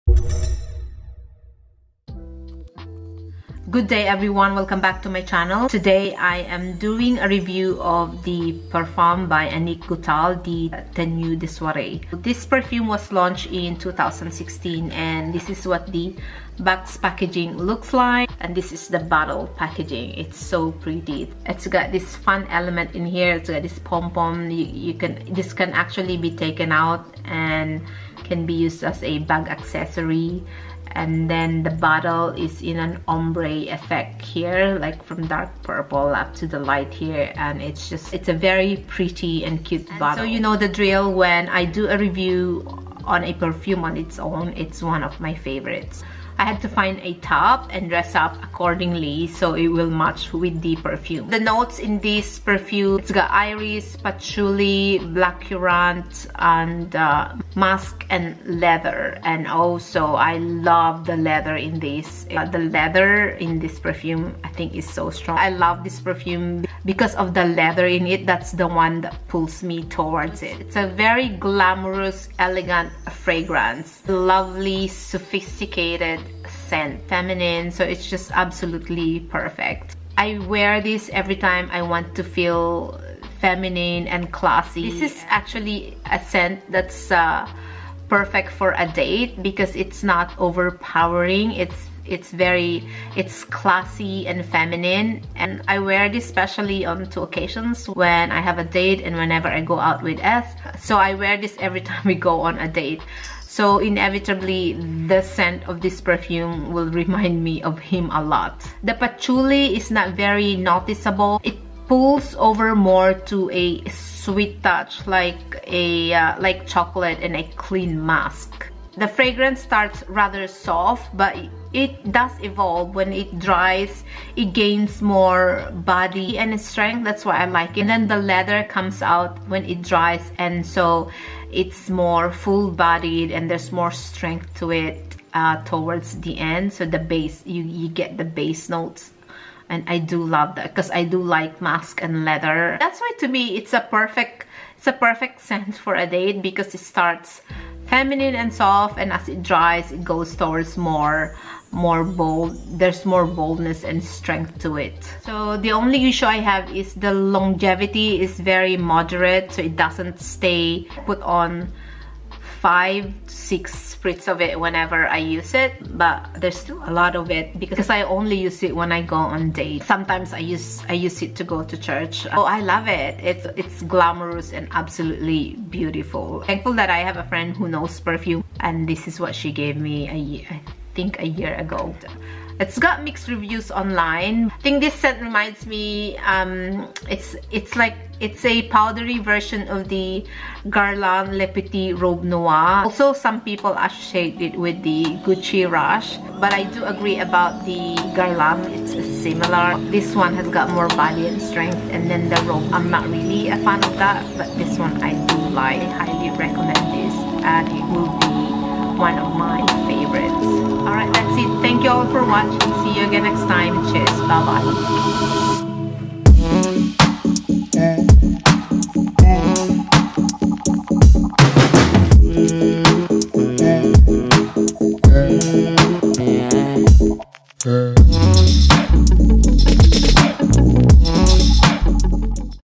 Good day everyone, welcome back to my channel. Today I am doing a review of the Parfum by Annick Goutal, the Tenue de Soirée. This perfume was launched in 2016 and this is what the box packaging looks like, and this is the bottle packaging. It's so pretty. It's got this fun element in here. It's got this pom-pom. This can actually be taken out and can be used as a bag accessory. And then the bottle is in an ombre effect here, like from dark purple up to the light here, and it's a very pretty and cute bottle. So you know the drill, when I do a review on a perfume on its own, it's one of my favorites. I had to find a top and dress up accordingly so it will match with the perfume. The notes in this perfume, it's got iris, patchouli, blackcurrant, and musk and leather. And also I love the leather in this. The leather in this perfume I think is so strong. I love this perfume because of the leather in it. That's the one that pulls me towards it. It's a very glamorous, elegant fragrance. Lovely, sophisticated scent, feminine, so it's just absolutely perfect. I wear this every time I want to feel feminine and classy. This is actually a scent that's perfect for a date because it's not overpowering. It's classy and feminine, and I wear this especially on two occasions: when I have a date and whenever I go out with S. So I wear this every time we go on a date. So inevitably, the scent of this perfume will remind me of him a lot. The patchouli is not very noticeable. It pulls over more to a sweet touch, like chocolate and a clean musk. The fragrance starts rather soft, but it does evolve. When it dries, it gains more body and strength. That's why I like it. And then the leather comes out when it dries, and so it's more full-bodied and there's more strength to it towards the end. So the base, you get the base notes, and I do love that because I do like musk and leather. That's why to me it's a perfect scent for a date, because it starts feminine and soft, and as it dries it goes towards more bold. There's more boldness and strength to it. So the only issue I have is the longevity is very moderate, so it doesn't stay. Put on 5 to 6 spritz of it whenever I use it, but there's still a lot of it because I only use it when I go on dates. Sometimes I use it to go to church. Oh, I love it. It's glamorous and absolutely beautiful. Thankful that I have a friend who knows perfume, and this is what she gave me I think a year ago. It's got mixed reviews online. I think this scent reminds me, it's a powdery version of the Guerlain Le Petit Robe Noir. Also, some people associate it with the Gucci Rush, but I do agree about the Guerlain. It's similar. This one has got more body and strength, and then the robe, I'm not really a fan of that, but this one I do like. I highly recommend this, and it will be one of my favorites. Alright, that's it. Thank you all for watching. See you again next time. Cheers. Bye bye.